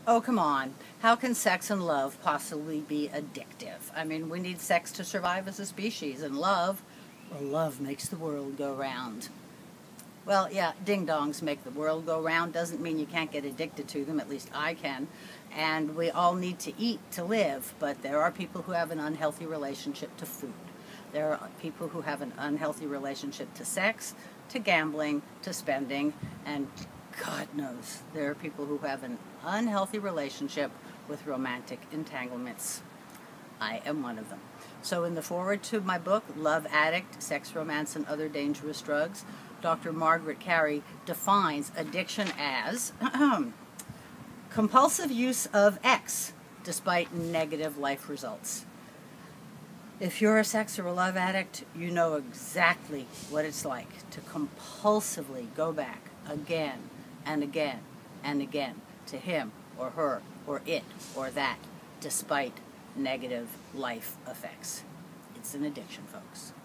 Oh, come on. How can sex and love possibly be addictive? I mean, we need sex to survive as a species, and love makes the world go round. Well, yeah, ding-dongs make the world go round. Doesn't mean you can't get addicted to them, at least I can. And we all need to eat to live, but there are people who have an unhealthy relationship to food. There are people who have an unhealthy relationship to sex, to gambling, to spending, and God knows there are people who have an unhealthy relationship with romantic entanglements. I am one of them. So in the foreword to my book, Love Addict, Sex, Romance, and Other Dangerous Drugs, Dr. Margaret Carey defines addiction as compulsive use of X despite negative life results. If you're a sex or a love addict, you know exactly what it's like to compulsively go back again and again and again to him or her or it or that despite negative life effects. It's an addiction, folks.